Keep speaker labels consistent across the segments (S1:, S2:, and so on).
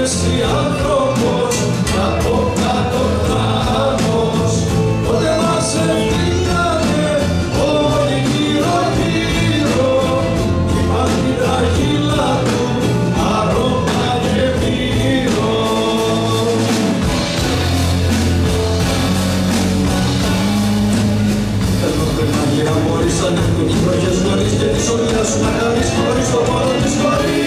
S1: εσύ άνθρωπος από κάτω κράνος, πότε μας ευθύνανε όλοι γύρω γύρω κι είπαν την τραγίλα του αρώμα και μύρο. Θέλω κρεμάλια μόλις ανέχουν οι βροχές νωρίς και τη σωλιά σου να κάνεις χωρίς το πόνο της χωρίς.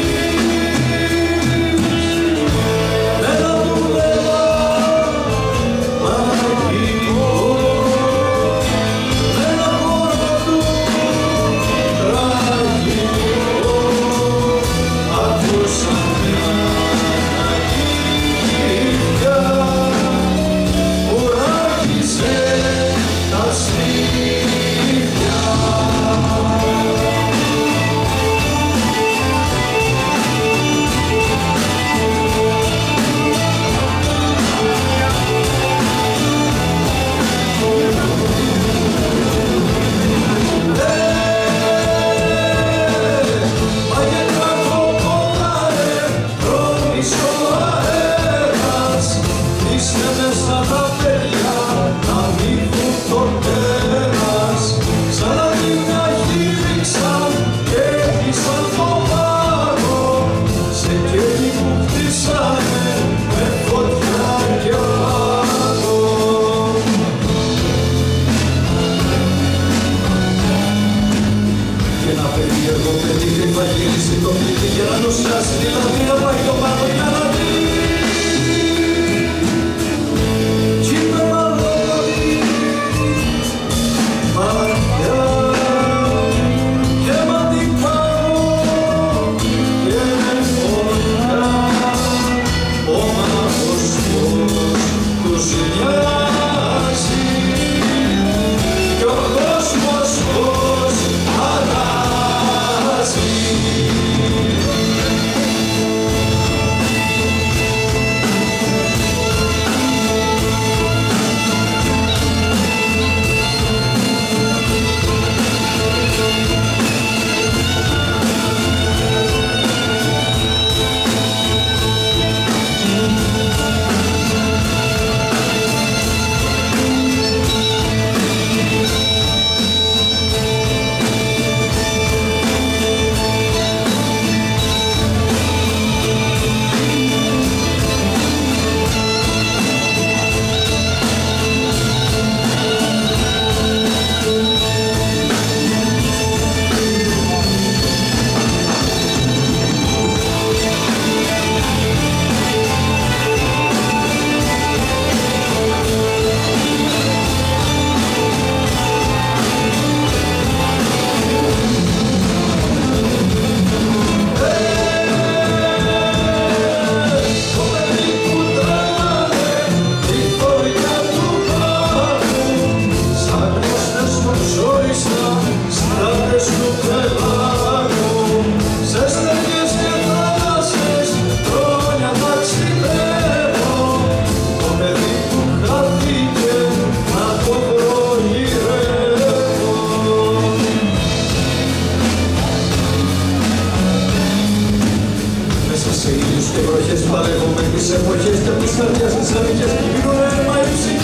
S1: Εγώ παιδί κρυφά γύρισε το πλήτη για να νοσιάσει τη λαβή να πάει το πάνω για να δει. Κι είπε μαλώνει μάτια και μάτι πάνω και φωτιά ο μάγος φως τους νοιάζει κι ο κόσμος πως σε ήλιους και βροχές παλεύω με τις εποχές και από τις καρδιάς τις αδικίες που πηγαίνουν αίμα ύψη.